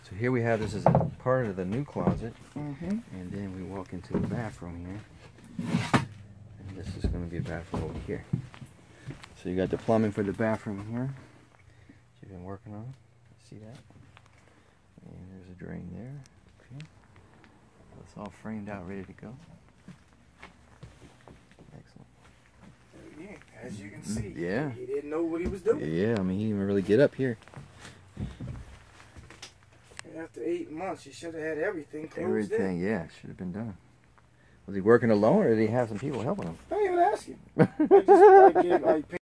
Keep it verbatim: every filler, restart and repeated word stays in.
So here we have, this is a part of the new closet, Mm-hmm. and then we walk into the bathroom here. And this is going to be a bathroom over here. So you got the plumbing for the bathroom here. You've been working on. See that? And there's a drain there. Okay. So it's all framed out, ready to go. Excellent. Yeah, as you can see, Yeah. he didn't know what he was doing. Yeah, I mean, he didn't even really get up here. After eight months, you should have had everything closed Everything, in. yeah, should have been done. Was he working alone, or did he have some people helping him? Don't even ask him. I just, I give, I pay